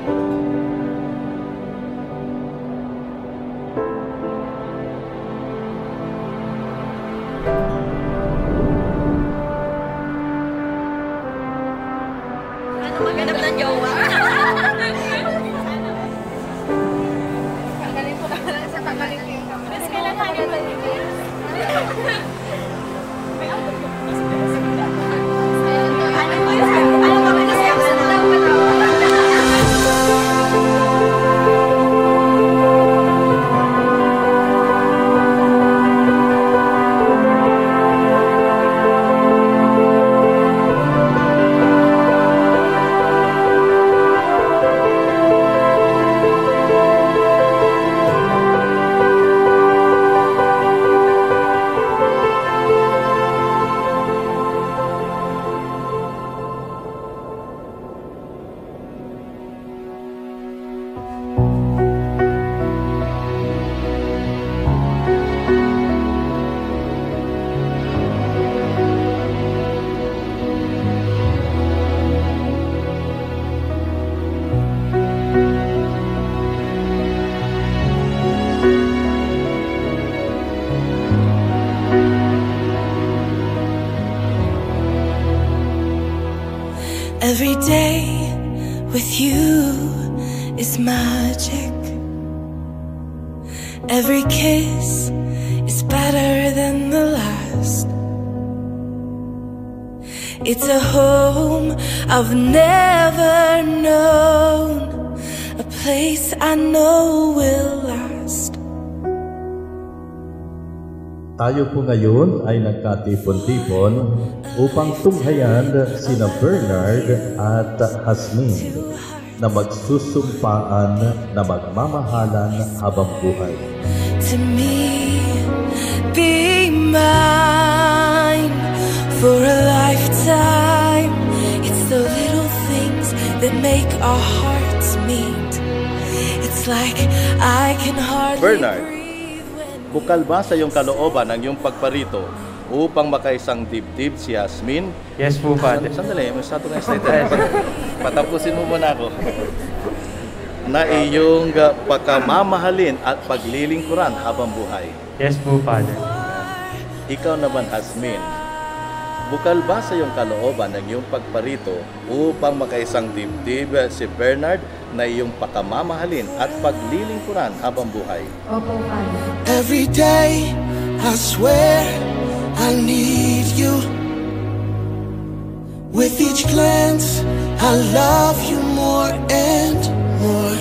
Ano maghanap ng jowa? Tanggalin ko lang sa tanggalin ko yung camera. Mas kailangan natin Every day with you is magic. Every kiss is better than the last. It's a home I've never known, a place I know will last. Tayo po ngayon ay nagkatipon-tipon upang tunghayan sina Bernard at Jasmine na magsusumpaan na magmamahalan habang buhay. To me, be mine for a lifetime. It's the little things that make our hearts meet. It's like I can hardly Bernard, breathe when bukal ba sa iyong kalooban ang iyong pagparito upang makaisang dibdib si Jasmine? Yes po, Father. Sandali, masyado nga excited. Patapusin mo muna ako. Na iyong pagkamamahalin at paglilingkuran habang buhay. Yes po, Father. Ikaw naman, Jasmine, bukal ba sa iyong kalooban ang iyong pagparito upang makaisang dibdib si Bernard na iyong pakamamahalin at paglilingkuran habang buhay? Opo, Father. every day I swear I need you. With each glance I love you more and more.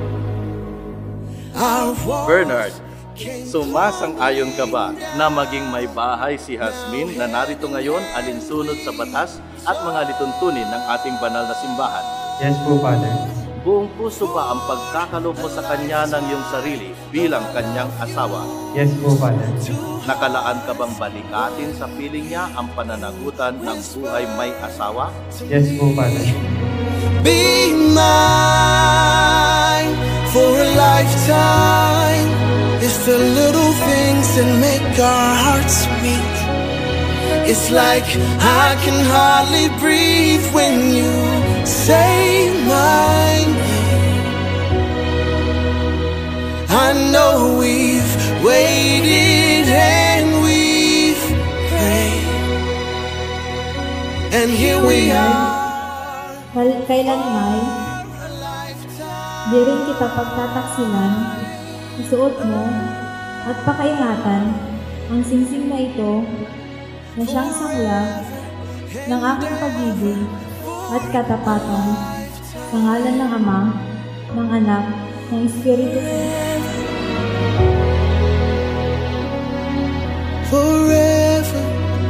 Bernard, sumasang-ayon ka ba na maging may bahay si Jasmine na narito ngayon alinsunod sa batas at mga lituntunin ng ating banal na simbahan? Yes po, Father. Buong puso ba ang pagkakaloob mo sa kanya ng iyong sarili bilang kanyang asawa? Yes po, Father. Nakalaan ka bang balikatin sa piling niya ang pananagutan ng buhay may asawa? Yes po, Father. Be mine for a lifetime. It's the little things that make our hearts meet. It's like I can hardly breathe when you say my name. I know we've waited and we've prayed, and here we are. Kailanman, di rin kita pagtataksilan, isuot mo at pakaingatan ang singsing na ito na siyang sangla ng aking pag-ibig at katapatan sa ngalan ng Ama, ng Anak, ng Espiritu Santo. Forever,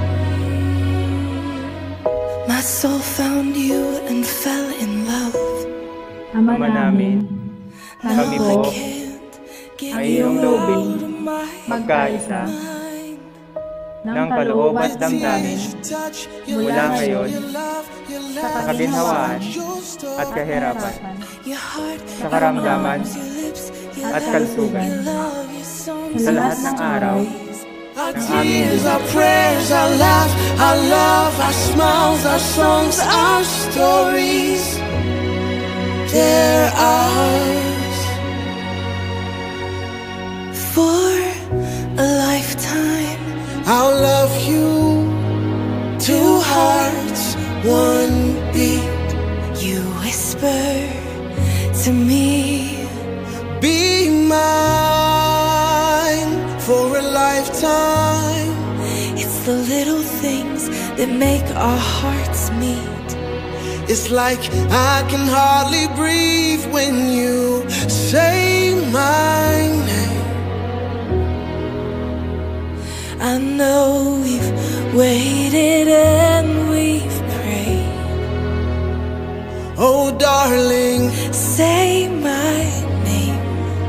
my soul found you and fell in love. Ama namin, kami po ay iyong loobin magkaisa ng kaloob at damdamin mula ngayon sa kaginhawaan at kahirapan, sa karamdaman at kalusugan, sa lahat ng araw Our tears, our prayers, our laughs, our love, our smiles, our songs, our stories. There whisper to me, be mine for a lifetime. It's the little things that make our hearts meet. It's like I can hardly breathe when you say my name. I know we've waited and we've prayed. Oh darling, say my name.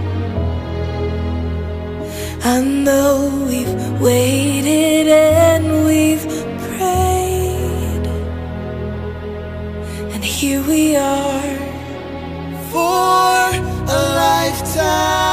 I know we've waited and we've prayed, and here we are for a lifetime.